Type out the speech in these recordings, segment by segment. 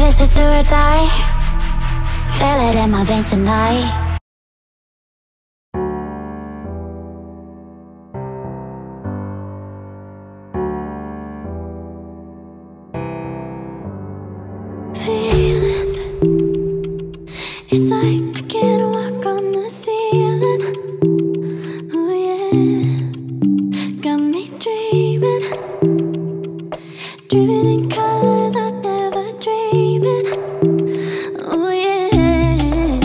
this is do or die. Feel it in my veins tonight. Feelings, it's like I can't walk on the ceiling. Oh yeah, got me dreaming, dreaming in colors I never dreamed. Oh yeah,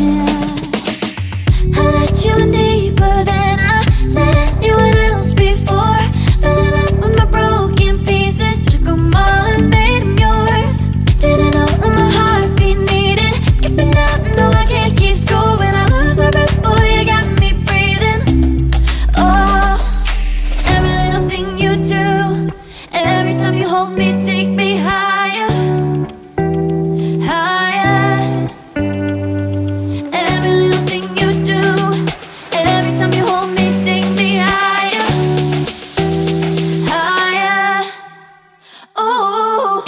I let you in deeper than I let anyone else before. Fell in love with my broken pieces, took them all and made them yours. Didn't know what my heartbeat needed, skipping out, no I can't keep score. When I lose my breath, boy, you got me breathing. Oh, every little thing you do, every time you hold me, take me higher, higher. Every little thing you do, every time you hold me, take me higher, higher. Oh.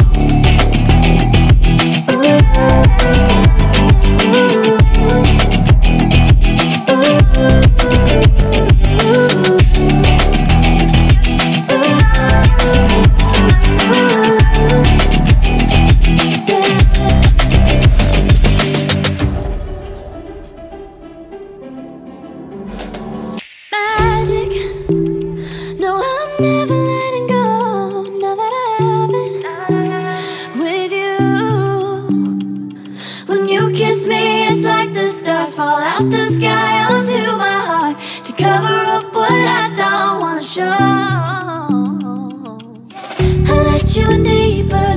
Magic, no, I'm never letting go. Now that I have it with you. When you kiss me, it's like the stars fall out the sky onto my heart to cover up what I don't wanna show. I let you in deeper